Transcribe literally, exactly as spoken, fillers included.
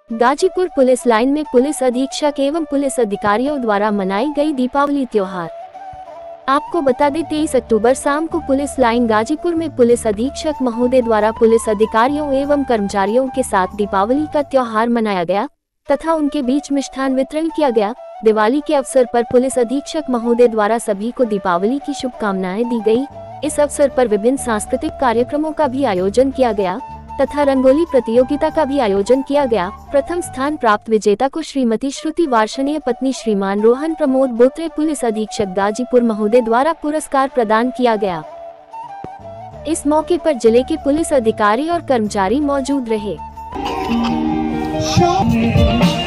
Ghazipur police line में police अधीक्षक एवं पुलिस अधिकारियों द्वारा मनाई गई दीपावली त्योहार। आपको बता दें तेईस अक्टूबर शाम को पुलिस लाइन गाजीपुर में पुलिस अधीक्षक महोदय द्वारा पुलिस अधिकारियों एवं कर्मचारियों के साथ दीपावली का त्योहार मनाया गया तथा उनके बीच मिष्ठान वितरण किया गया। दिवाली के अवसर पर पुलिस अधीक्षक महोदय द्वारा सभी को दीपावली की शुभकामनाएं दी गई। इस अवसर पर विभिन्न सांस्कृतिक कार्यक्रमों का भी आयोजन किया गया तथा रंगोली प्रतियोगिता का भी आयोजन किया गया। प्रथम स्थान प्राप्त विजेता को श्रीमती श्रुति वार्षणीय पत्नी श्रीमान रोहन प्रमोद बोत्रे पुलिस अधीक्षक गाजीपुर महोदय द्वारा पुरस्कार प्रदान किया गया। इस मौके पर जिले के पुलिस अधिकारी और कर्मचारी मौजूद रहे।